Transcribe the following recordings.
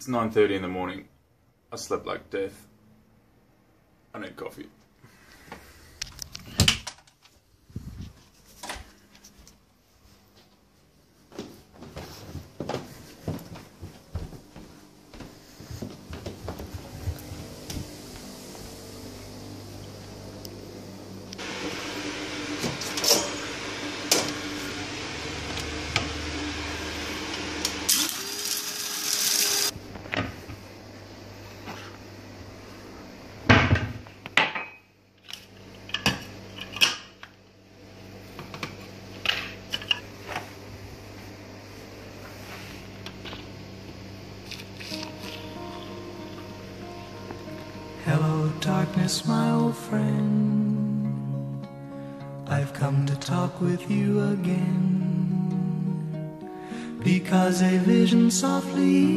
It's 9:30 in the morning. I slept like death. I need coffee. Hello, darkness, my old friend. I've come to talk with you again, because a vision softly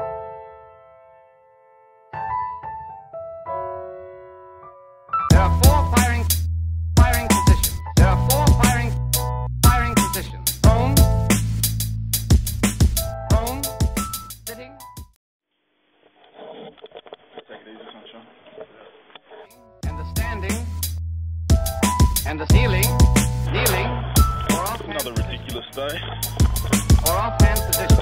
There are four firing positions. There are four firing positions. Prone, sitting. Take it easy, sunshine. And the standing, and the kneeling, or offhand, Another ridiculous day. or offhand position.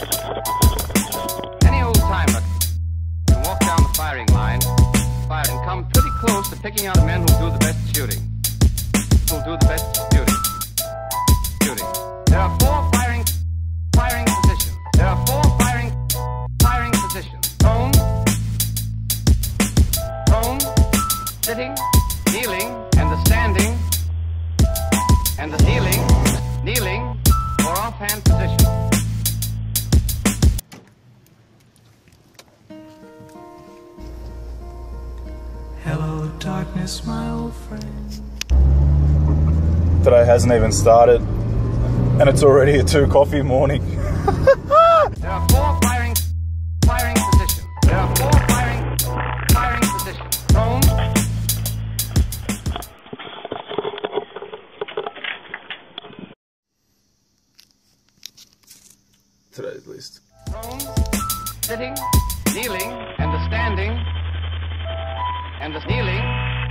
Any old timer can walk down the firing line, fire, and come pretty close to picking out men who'll do the best shooting. Shooting. There are four firing positions. There are four firing positions. Prone, sitting, kneeling, and the standing, and the kneeling, or offhand position. Hello, darkness, my old friend. Today hasn't even started, and it's already a 2 coffee morning. There are four firing positions. There are four firing positions. Prone, Today's list. sitting, kneeling, and the standing, and the kneeling.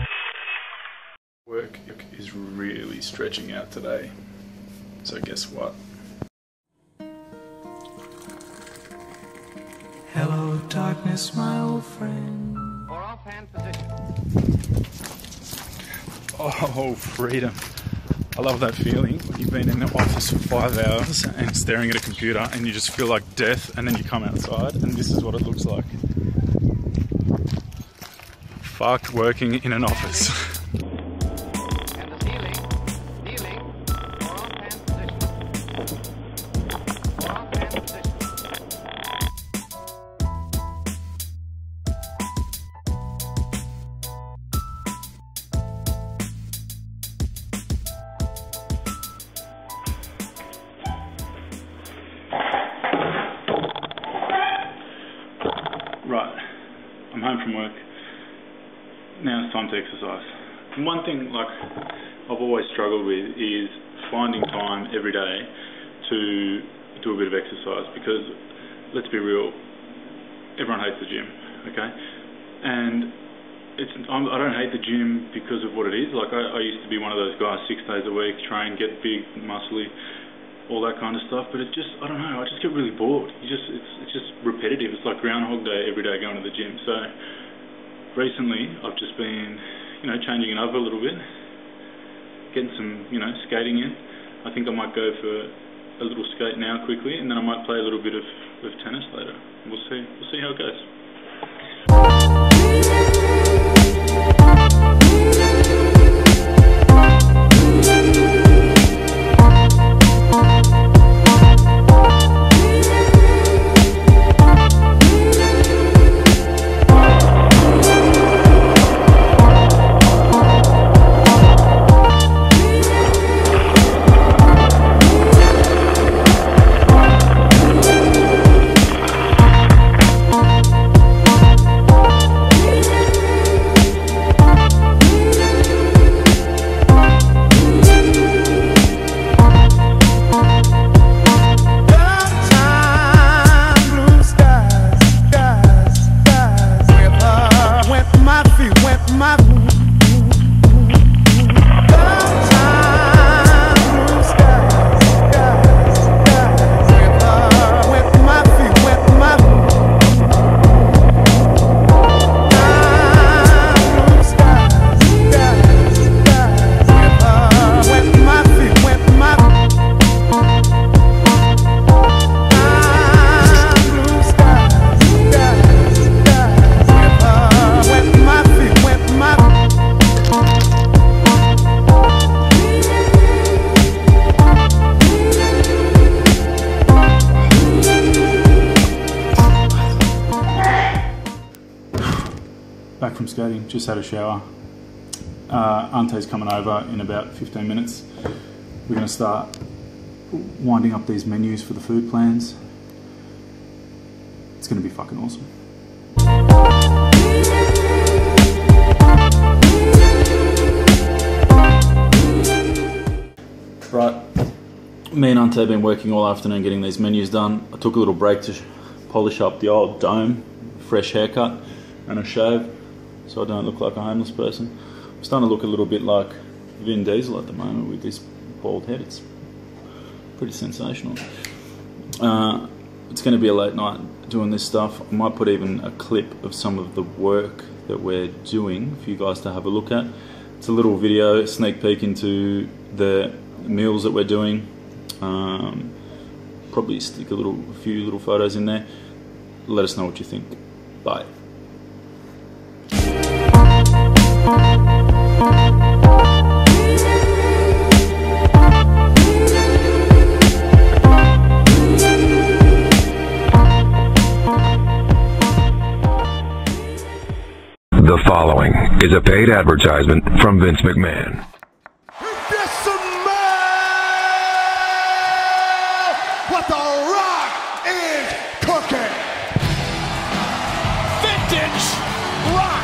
Work is really stretching out today. So guess what? Hello, darkness, my old friend. Or offhand position. Oh, freedom. I love that feeling when you've been in the office for 5 hours and staring at a computer and you just feel like death, and then you come outside and this is what it looks like. Fuck working in an office. And the kneeling, or offhand position. Or offhand position. Right, I'm home from work. Now it's time to exercise. And one thing like I've always struggled with is finding time every day to do a bit of exercise, because let's be real, everyone hates the gym, okay? And I don't hate the gym because of what it is. Like I used to be one of those guys, 6 days a week, train, get big, muscly, all that kind of stuff. But it just, I don't know, I just get really bored. It's just repetitive. It's like Groundhog Day every day going to the gym. So recently I've just been, changing it up a little bit, getting some, skating in. I think I might go for a little skate now quickly, and then I might play a little bit of tennis later. We'll see how it goes. tailgating, just had a shower. Ante's coming over in about 15 minutes. We're going to start winding up these menus for the food plans. It's going to be fucking awesome. Right, me and Ante have been working all afternoon getting these menus done. I took a little break to polish up the old dome, fresh haircut and a shave so I don't look like a homeless person. I'm starting to look a little bit like Vin Diesel at the moment with this bald head. It's pretty sensational. It's going to be a late night doing this stuff. I might put even a clip of some of the work that we're doing for you guys to have a look at. It's a little video, sneak peek into the meals that we're doing. Probably stick a few little photos in there. Let us know what you think. Bye. The following is a paid advertisement from Vince McMahon. What The Rock is cooking. Vintage Rock.